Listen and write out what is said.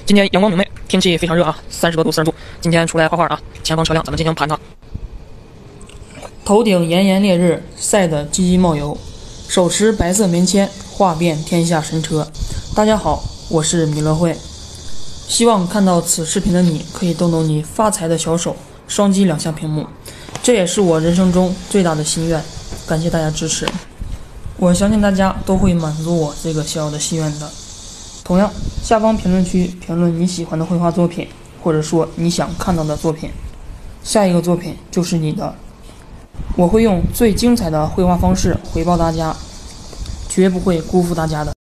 今天阳光明媚，天气非常热啊，30多度、40度。今天出来画画啊，前方车辆咱们进行盘它。 头顶炎炎烈日，晒得鸡鸡冒油，手持白色棉签，画遍天下神车。大家好，我是米乐慧，希望看到此视频的你可以动动你发财的小手，双击2项屏幕，这也是我人生中最大的心愿。感谢大家支持，我相信大家都会满足我这个小小的心愿的。同样，下方评论区评论你喜欢的绘画作品，或者说你想看到的作品，下一个作品就是你的。我会用最精彩的绘画方式回报大家，绝不会辜负大家的。